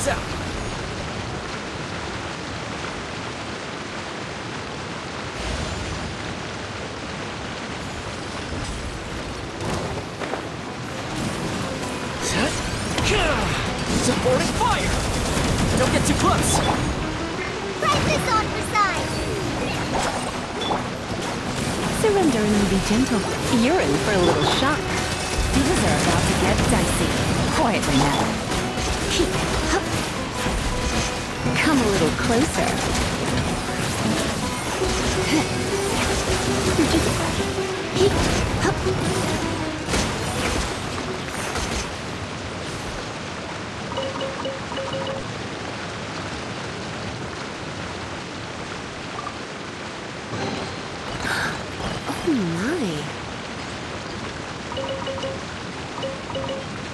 this out. Supporting fire! Don't get too close! Press this on for size! Surrender and be gentle. You're in for a little shock. Things are about to get dicey. Quietly now. Come a little closer. Oh my.